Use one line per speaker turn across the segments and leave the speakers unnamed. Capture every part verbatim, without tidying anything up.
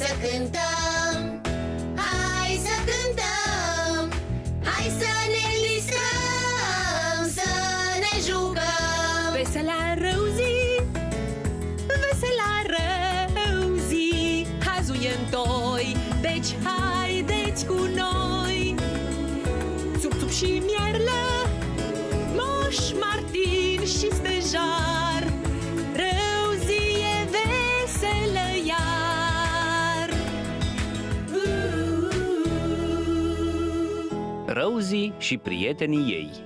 să cântăm, hai să cântăm, hai să ne distrăm, să ne jucăm.
Vesela Rosie, vesela Rosie, hazuiem-toi, deci haideți cu noi. Țup-țup și Mierlă, Moș Martin și stejar, Rosie e veselă iar.
Rosie și prietenii ei.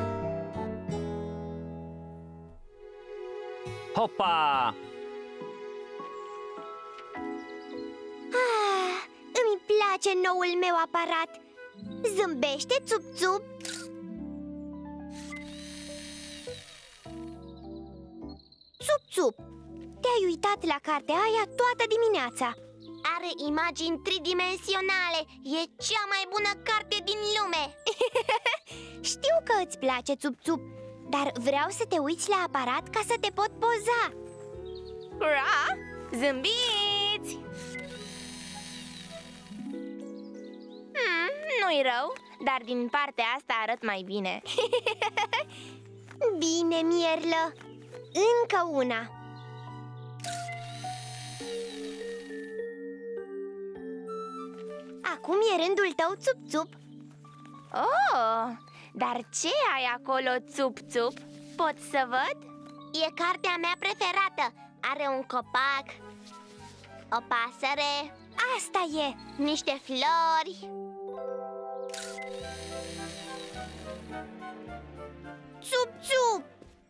Hopa!
Ah, îmi place noul meu aparat. Zâmbește, țup-țup. Țup-țup, te-ai uitat la cartea aia toată dimineața. Are imagini tridimensionale. E cea mai bună carte din lume. Știu că îți place, țup-țup, dar vreau să te uiți la aparat ca să te pot poza.
Ura! Zâmbiți! Hmm, nu-i rău, dar din partea asta arăt mai bine.
Bine, Mierlă, încă una. Acum e rândul tău, țup-țup.
Oh, dar ce ai acolo, țup-țup? Pot să văd?
E cartea mea preferată. Are un copac, o pasăre. Asta e, niște flori. Țup-țup!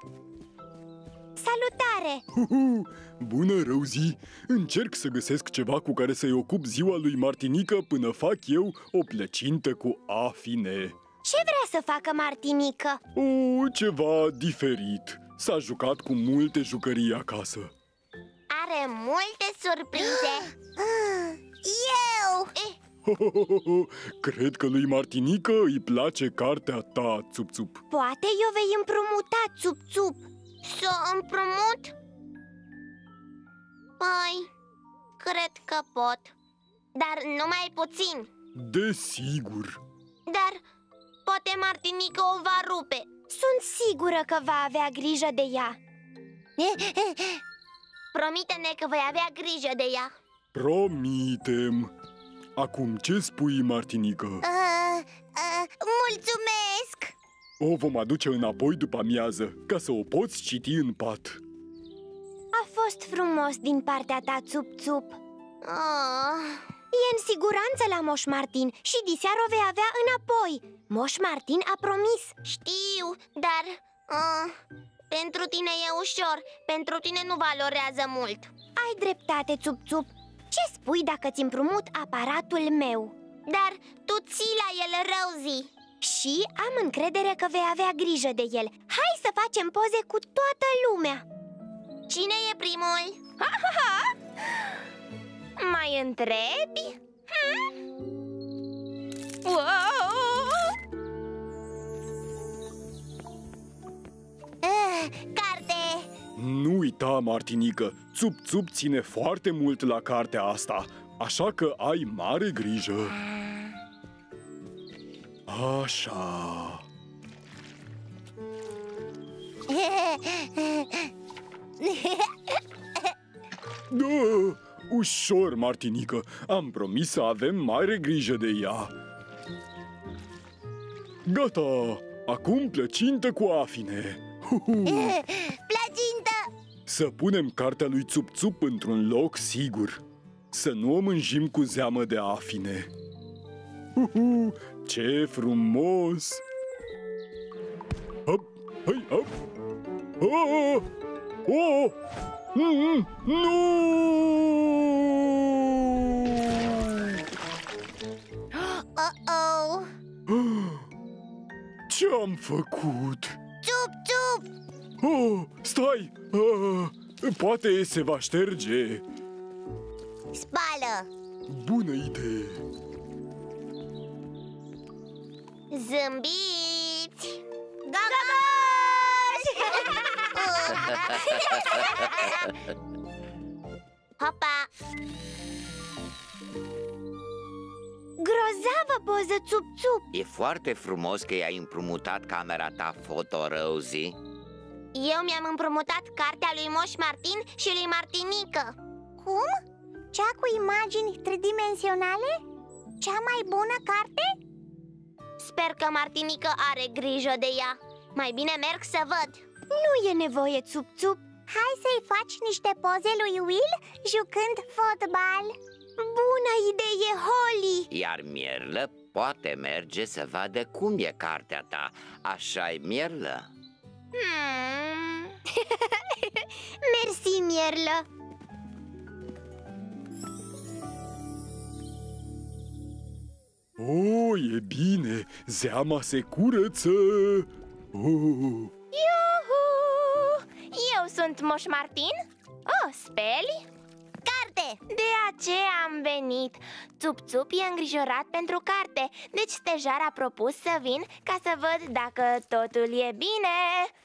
Salutare!
Uhu, bună, Rosie! Încerc să găsesc ceva cu care să-i ocup ziua lui Martinică până fac eu o plăcintă cu afine.
Ce vrea să facă Martinică?
O, ceva diferit. S-a jucat cu multe jucării acasă.
Are multe surprize. Eu!
Cred că lui Martinică îi place cartea ta, țup-țup.
Poate eu vei împrumuta, țup-țup. Să împrumut? Păi, cred că pot. Dar numai puțin.
Desigur.
Dar poate Martinică o va rupe. Sunt sigură că va avea grijă de ea. Promite-ne că vei avea grijă de ea.
Promitem. Acum ce spui, Martinică?
Uh, uh, mulțumesc!
O vom aduce înapoi după amiază, ca să o poți citi în pat.
A fost frumos din partea ta, țup-țup. Oh. E în siguranță la Moș Martin și diseară o vei avea înapoi. Moș Martin a promis. Știu, dar uh, pentru tine e ușor. Pentru tine nu valorează mult. Ai dreptate, țup-țup. Ce spui dacă ți împrumut aparatul meu? Dar tu ții la el, Rosie. Și am încredere că vei avea grijă de el. Hai să facem poze cu toată lumea. Cine e primul?
Ha, ha, ha. Mai întrebi? Hmm? Wow!
Uh, carte!
Nu uita, Martinică, țup-țup ține foarte mult la cartea asta, așa că ai mare grijă. Așa. Da, ușor, Martinică. Am promis să avem mare grijă de ea. Gata! Acum plăcintă cu afine.
Plăcintă!
Să punem cartea lui țup-țup într-un loc sigur. Să nu o mânjim cu zeamă de afine. Uhu, ce frumos! Hop, hai, hop! Oh, oh, mm, nu!
Uh-oh!
Ce-am făcut?
Țup-țup!
Oh, stai! Ah, poate se va șterge.
Spală!
Bună idee!
Zâmbiți! Gagași! Hopa! Bravo, poză Țup-Țup!
E foarte frumos că i-ai împrumutat camera ta foto, Rosie.
Eu mi-am împrumutat cartea lui Moș Martin și lui Martinică. Cum? Cea cu imagini tridimensionale? Cea mai bună carte? Sper că Martinică are grijă de ea. Mai bine merg să văd. Nu e nevoie, Țup-Țup. Hai să-i faci niște poze lui Will jucând fotbal. Bună idee, Holly!
Iar Mierlă poate merge să vadă cum e cartea ta. Așa-i, Mierlă?
Hmm. Mersi, Mierlă.
Oh, e bine, zeama se curăță. Oh.
Iuhu! Eu sunt Moș Martin. Oh, speli?
Carte!
De aceea am venit. Țup-Țup e îngrijorat pentru carte, deci stejar a propus să vin ca să văd dacă totul e bine.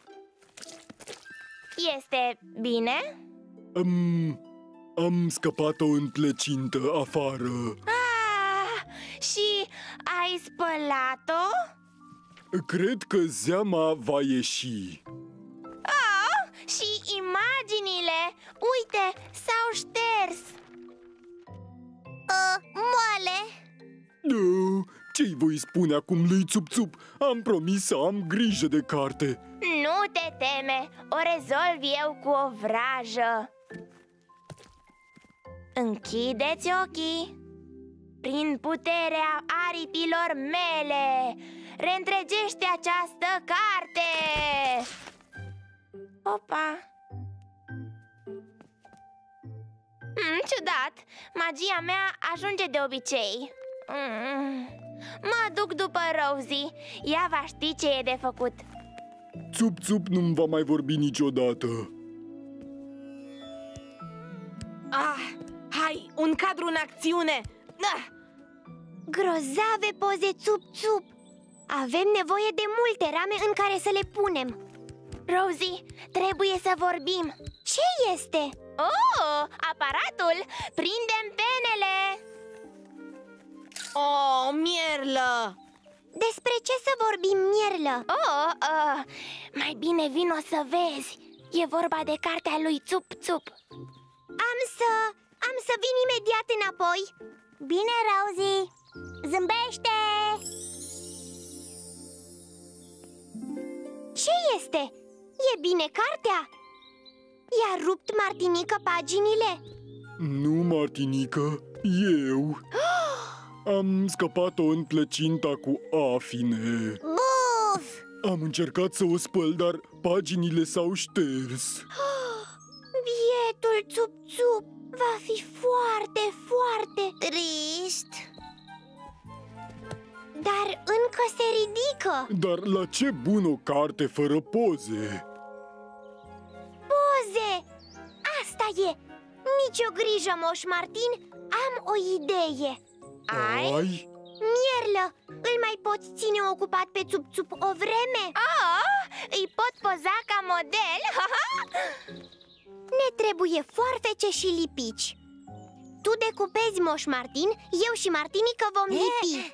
Este bine?
Am, am scăpat-o în plăcintă afară.
Ah, și ai spălat-o?
Cred că zeama va ieși.
Ah, și imaginile, uite, s-au șters.
Uh, moale!
Oh, ce-i voi spune acum lui Țup-Țup? Am promis să am grijă de carte.
Nu te teme, o rezolv eu cu o vrajă. Închideți ochii. Prin puterea aripilor mele, reîntregește această carte. Opa! Hmm, ciudat, magia mea ajunge de obicei. Mm. Mă duc după Rosie, ea va ști ce e de făcut.
Țup-Țup nu-mi va mai vorbi niciodată.
Ah, hai, un cadru în acțiune! Ah!
Grozave poze Țup-Țup! Avem nevoie de multe rame în care să le punem.
Rosie, trebuie să vorbim.
Ce este?
Oh, aparatul! Prindem penele!
Oh, Mierlă!
Despre ce să vorbim, Mierlă?
Oh, uh, mai bine vino să vezi. E vorba de cartea lui Țup-Țup.
Am să... am să vin imediat înapoi. Bine, Rosie! Zâmbește! Ce este? E bine cartea? I-a rupt Martinică paginile?
Nu, Martinică, eu. Am scăpat-o în plăcinta cu afine.
Buf!
Am încercat să o spăl, dar paginile s-au șters.
Bietul Țup-Țup va fi foarte, foarte trist. Dar încă se ridică.
Dar la ce bun o carte fără poze?
Poze! Asta e! Nici o grijă, Moș Martin, am o idee.
Ai?
Ai?
Mierlă, îl mai poți ține ocupat pe Țup-Țup o vreme?
Oh, îi pot poza ca model?
Ne trebuie foarfece și lipici. Tu decupezi, Moș Martin, eu și Martinică vom lipi.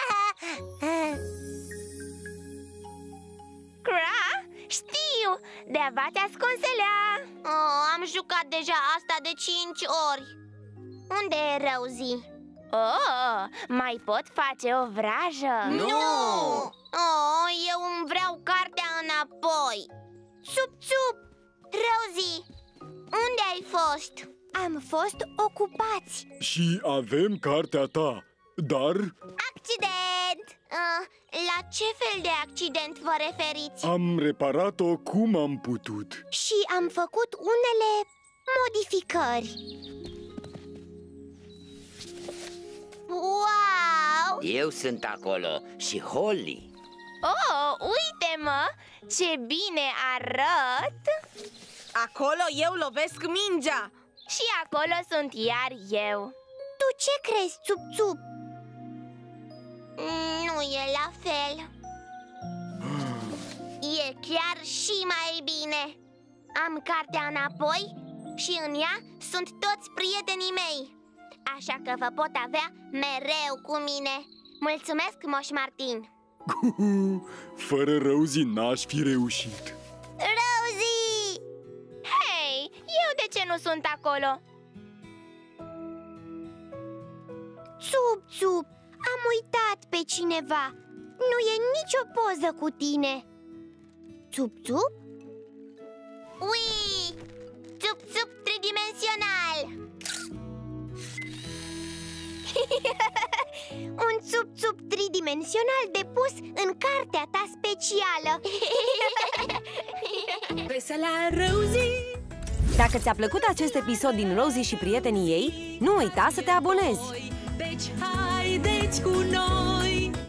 Cra, știu, de-aba te ascunselea.
Oh, am jucat deja asta de cinci ori. Unde e Rosie?
Oh, mai pot face o vrajă?
Nu!
Oh, eu îmi vreau cartea înapoi. Țup-Țup! Rosie, unde ai fost? Am fost ocupați.
Și avem cartea ta, dar
Accident! Uh, la ce fel de accident vă referiți?
am reparat-o cum am putut.
Și am făcut unele modificări. Wow!
Eu sunt acolo și Holly.
Oh, uite-mă, ce bine arăt.
Acolo eu lovesc mingea!
Și acolo sunt iar eu.
Tu ce crezi, Țup-Țup? Nu e la fel. E chiar și mai bine. Am cartea înapoi și în ea sunt toți prietenii mei. Așa că vă pot avea mereu cu mine. Mulțumesc, Moș Martin.
Fără Rosie n-aș fi reușit.
Rosie!
Hei, eu de ce nu sunt acolo?
Țup, țup, am uitat pe cineva. Nu e nicio poză cu tine. Țup, țup? Ui! Țup, țup tridimensional! Un țup, țup tridimensional depus în cartea ta specială.
Vesela Rosie!
Dacă ți-a plăcut acest episod din Rosie și prietenii ei, nu uita să te abonezi!
Deci haideți cu noi!